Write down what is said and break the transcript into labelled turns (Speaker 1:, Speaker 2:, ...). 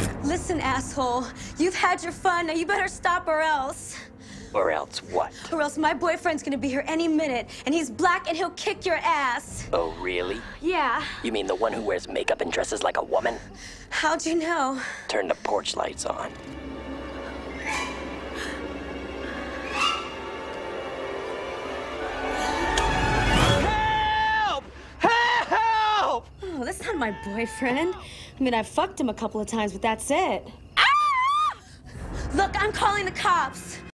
Speaker 1: Listen, asshole. You've had your fun. Now you better stop or else.
Speaker 2: Or else what?
Speaker 1: Or else my boyfriend's gonna be here any minute, and he's black and he'll kick your ass.
Speaker 2: Oh, really?
Speaker 1: Yeah.
Speaker 2: You mean the one who wears makeup and dresses like a woman?
Speaker 1: How'd you know?
Speaker 2: Turn the porch lights on. Help! Help!
Speaker 1: Oh, that's not my boyfriend. I mean, I've fucked him a couple of times, but that's it. Look, I'm calling the cops.